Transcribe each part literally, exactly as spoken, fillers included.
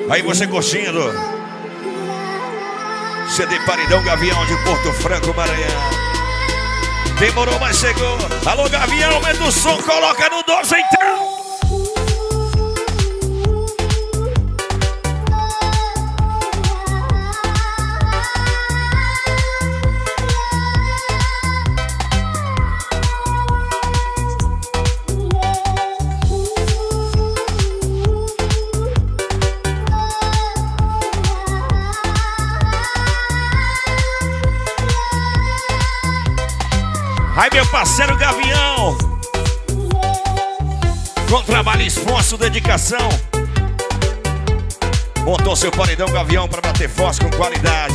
Aí você curtindo C D Paredão Gavião de Porto Franco, Maranhão. Demorou, mas chegou. Alô, Gavião, aumenta o som, coloca no doze então. Aí, meu parceiro Gavião, com trabalho, esforço, dedicação, montou seu paredão Gavião para bater forte com qualidade.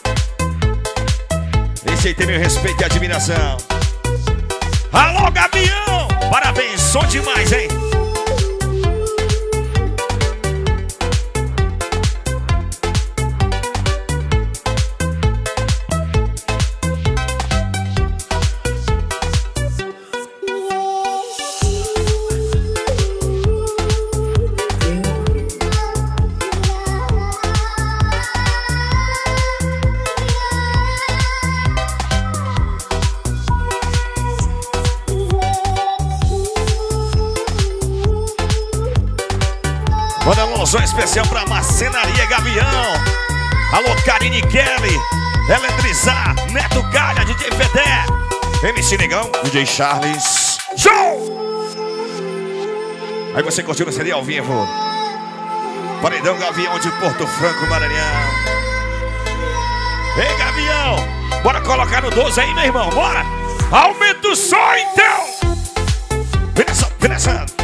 Esse aí tem meu respeito e admiração. Alô, Gavião! Parabéns, som demais, hein? Manda um alôzão especial pra Marcenaria Gavião. Alô, Karine Kelly, Eletrizar, Neto Calha, D J Fedé, M C Negão, D J Charles. Show! Aí você curtiu no C D ao vivo. Paredão Gavião de Porto Franco, Maranhão. Ei, Gavião, bora colocar no doze aí, meu irmão, bora! Aumenta o som, então! Vem nessa, vem nessa.